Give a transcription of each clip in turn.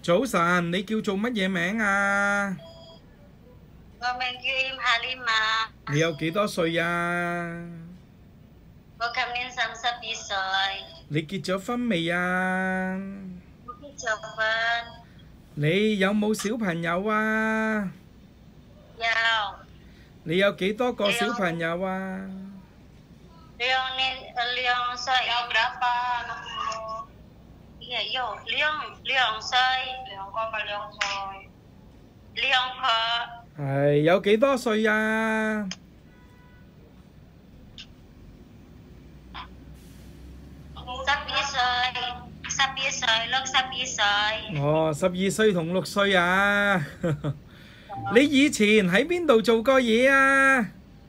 早晨，你叫做乜嘢名啊？ 我名叫Im Halimah， 你有幾多歲啊？ 我今年32歲， 你結咗婚未啊？ 我結咗婚， 你有冇小朋友啊？ 有你有幾多個小朋友啊？ 2 歲。有 berapa anakmu? Iya, yo, 2 歲。2 個咪2歲。2個。 係有幾多歲啊 ？12歲，12歲，62歲。 哦，12歲同6歲啊！你以前喺邊度做過嘢啊？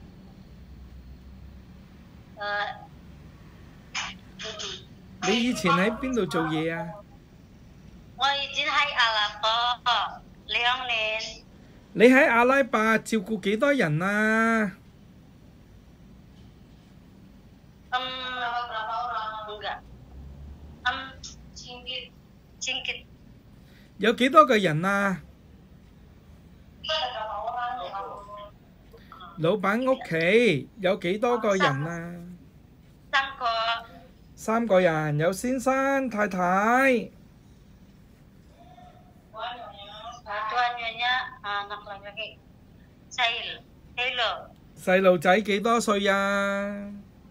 你以前喺邊度做嘢啊？ 我以前喺阿拉伯2年。 你喺阿拉伯照顧幾多人啊？ enggak. Cingkit. 有幾多個人啊？老闆屋企有幾多個人啊 3 個。 3個人，有先生、太太。 Tuannya anak laki-laki. Taylor. 細路仔幾多歲啊？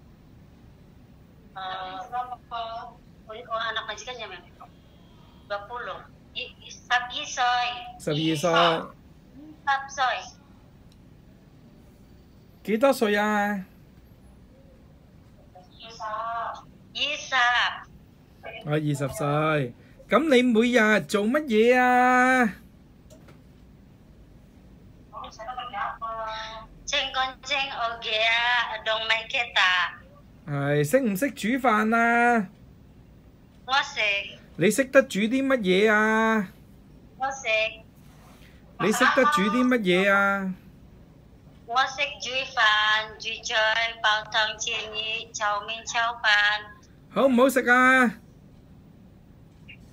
anak majikannya memang 20. 12 歲。 12歲。 10 歲。 幾多歲啊 20。 我20歲。咁你每日做乜嘢啊？ 清乾淨我嘅動物kita。 係識唔識煮飯啊？ 我識。 你識得煮啲乜嘢啊？ 我識。 你識得煮啲乜嘢啊？ 我識煮飯、煮菜、煲湯、切魚、炒麵、炒飯。 好唔好食啊？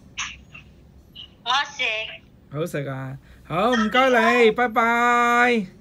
我識。 好食啊！好，唔該你，拜拜。